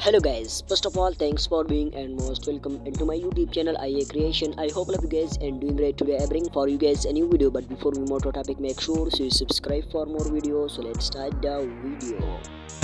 Hello guys, first of all thanks for being and most welcome into my YouTube channel IA Creation. I hope all of you guys and doing great today. I bring for you guys a new video, but before we move to topic, make sure you subscribe for more videos. So let's start the video.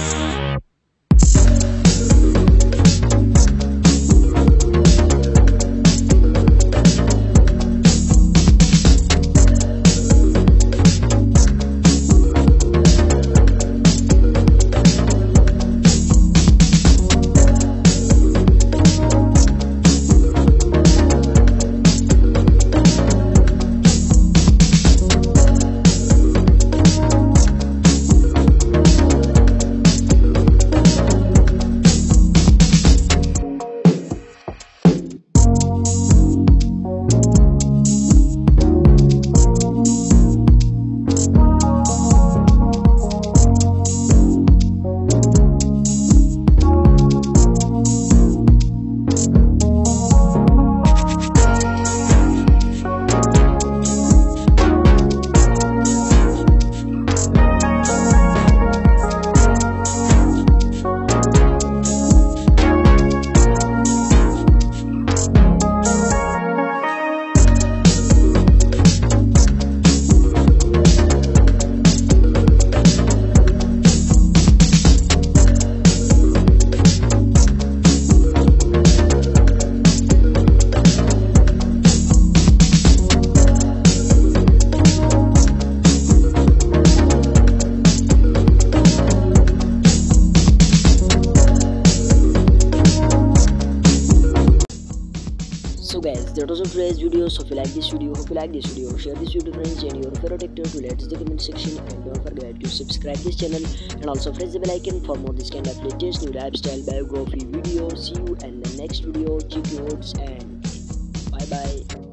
So guys, that was all today's video. So if you like this video, share this video to friends and your favorite actor to let us in the comment section, and don't forget to subscribe this channel and also press the bell icon for more this kind of latest new lifestyle biography videos. See you in the next video. Check your words and bye bye.